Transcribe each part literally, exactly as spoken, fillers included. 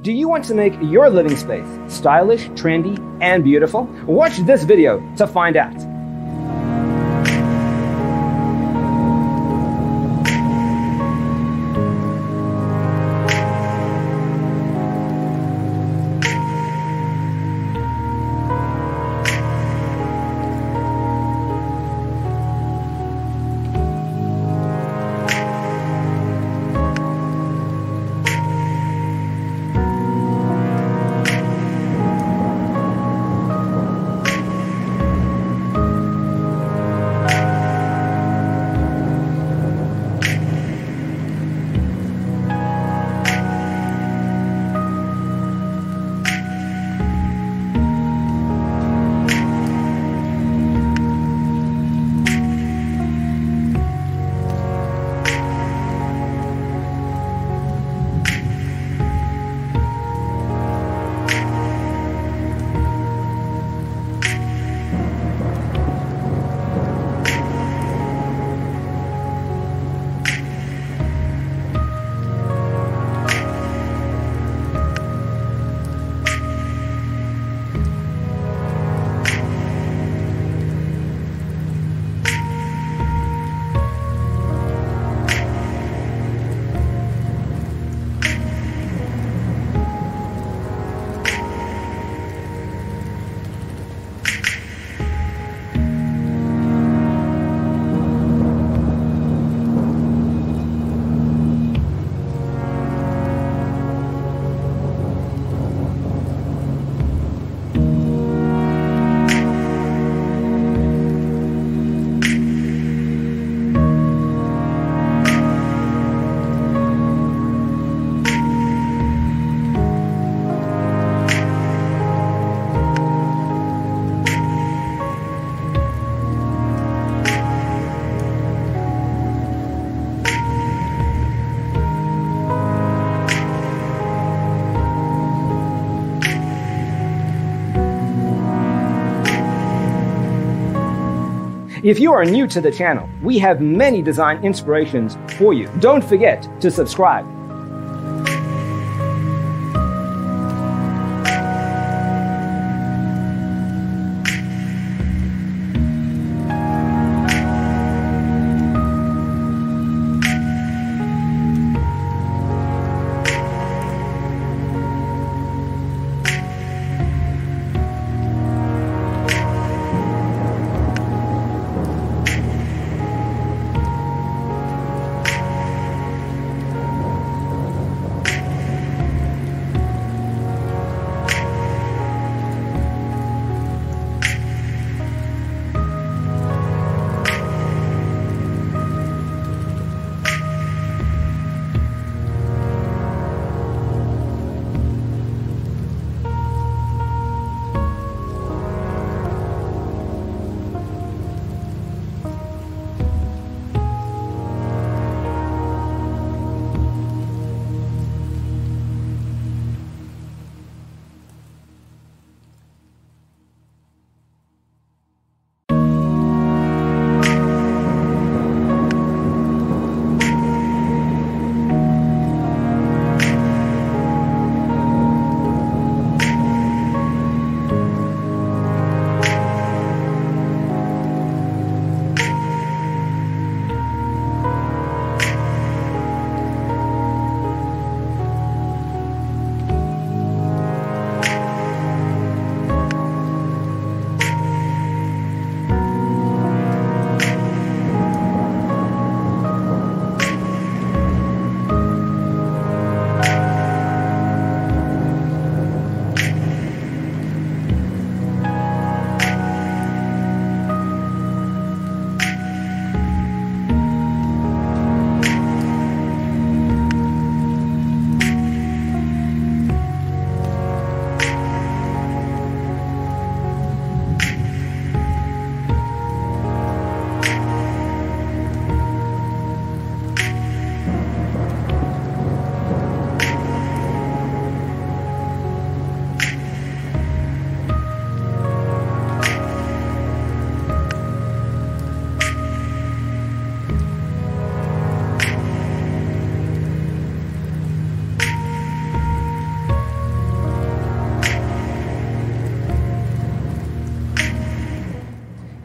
Do you want to make your living space stylish, trendy, and beautiful? Watch this video to find out. If you are new to the channel, we have many design inspirations for you. Don't forget to subscribe.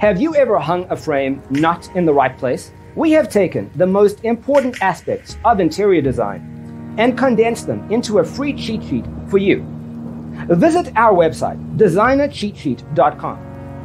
Have you ever hung a frame not in the right place? We have taken the most important aspects of interior design and condensed them into a free cheat sheet for you. Visit our website, designer cheat sheet dot com.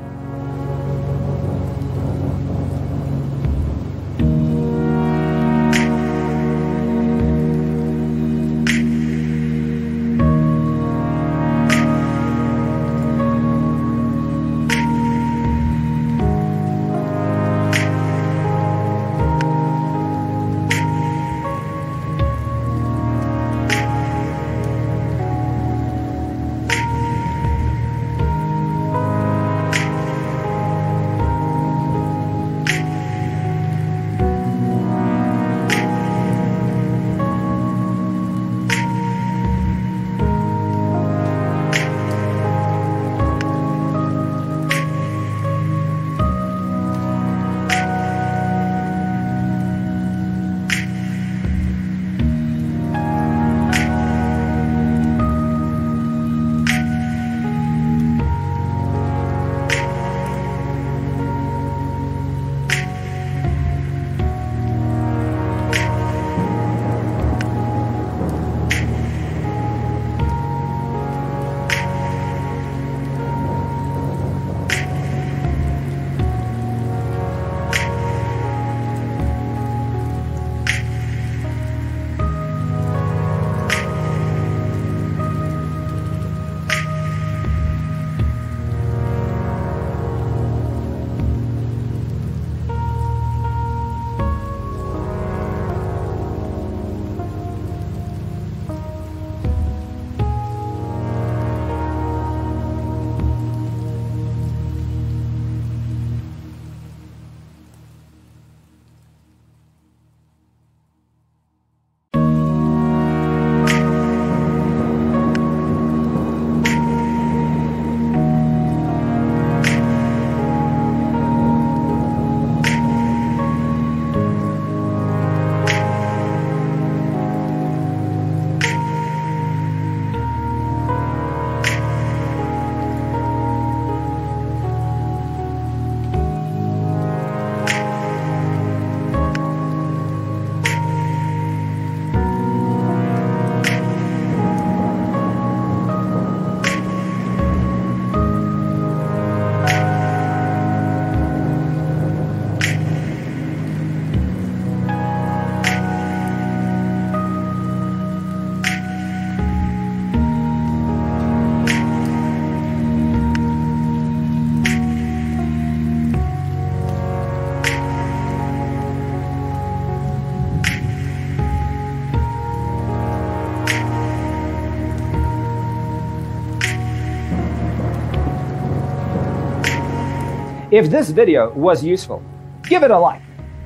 If this video was useful, give it a like.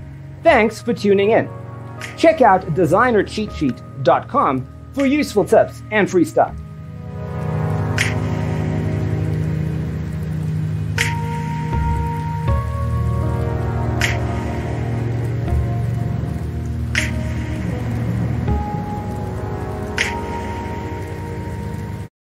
Thanks for tuning in. Check out designer cheat sheet dot com for useful tips and free stuff.